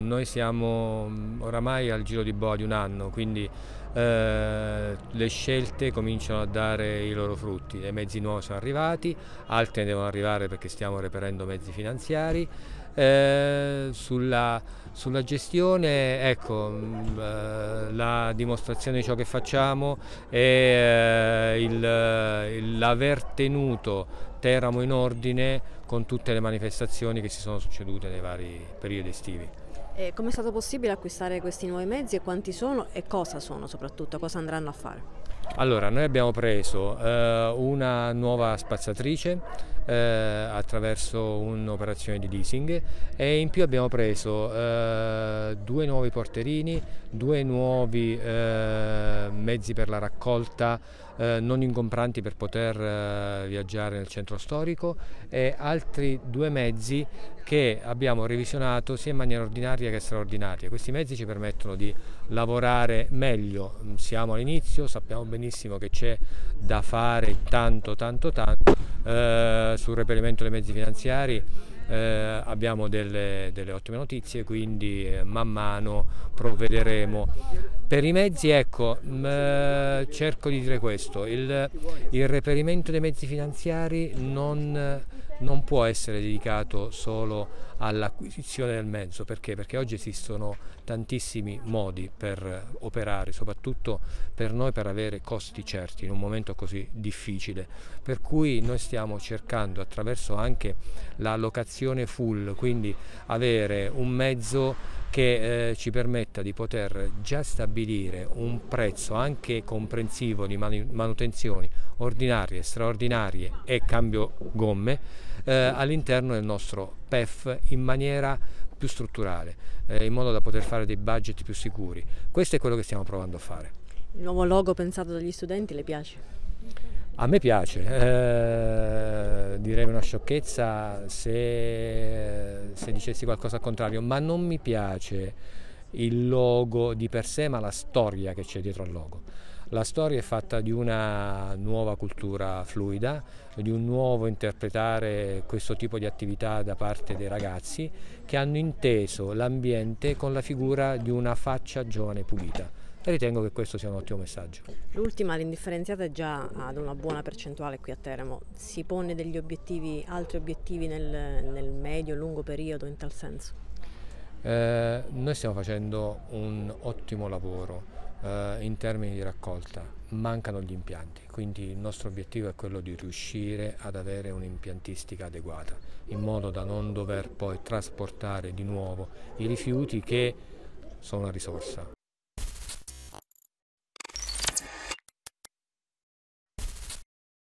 noi siamo oramai al giro di boa di un anno, quindi le scelte cominciano a dare i loro frutti. I mezzi nuovi sono arrivati, altri ne devono arrivare perché stiamo reperendo mezzi finanziari. Sulla gestione, ecco, la dimostrazione di ciò che facciamo è l'aver tenuto Teramo in ordine con tutte le manifestazioni che si sono succedute nei vari periodi estivi. E come è stato possibile acquistare questi nuovi mezzi e quanti sono e cosa sono soprattutto, cosa andranno a fare? Allora, noi abbiamo preso una nuova spazzatrice attraverso un'operazione di leasing e in più abbiamo preso due nuovi porterini, due nuovi mezzi per la raccolta non ingombranti per poter viaggiare nel centro storico e altri due mezzi che abbiamo revisionato sia in maniera ordinaria che straordinaria. Questi mezzi ci permettono di lavorare meglio, siamo all'inizio, sappiamo benissimo che c'è da fare tanto sul reperimento dei mezzi finanziari. Abbiamo delle ottime notizie, quindi man mano provvederemo. Per i mezzi, ecco, cerco di dire questo, il reperimento dei mezzi finanziari non può essere dedicato solo all'acquisizione del mezzo, perché? Perché oggi esistono tantissimi modi per operare, soprattutto per noi, per avere costi certi in un momento così difficile, per cui noi stiamo cercando attraverso anche la locazione full, quindi avere un mezzo che ci permetta di poter già stabilire un prezzo anche comprensivo di manutenzioni ordinarie, straordinarie e cambio gomme all'interno del nostro PEF in maniera più strutturale, in modo da poter fare dei budget più sicuri. Questo è quello che stiamo provando a fare. Il nuovo logo pensato dagli studenti le piace? A me piace, direi una sciocchezza se dicessi qualcosa al contrario, ma non mi piace il logo di per sé, ma la storia che c'è dietro al logo. La storia è fatta di una nuova cultura fluida, di un nuovo interpretare questo tipo di attività da parte dei ragazzi che hanno inteso l'ambiente con la figura di una faccia giovane e pulita. E ritengo che questo sia un ottimo messaggio. L'ultima, l'indifferenziata, è già ad una buona percentuale qui a Teramo. Si pone degli obiettivi, altri obiettivi nel medio e lungo periodo in tal senso? Noi stiamo facendo un ottimo lavoro in termini di raccolta, mancano gli impianti, quindi il nostro obiettivo è quello di riuscire ad avere un'impiantistica adeguata, in modo da non dover poi trasportare di nuovo i rifiuti che sono una risorsa,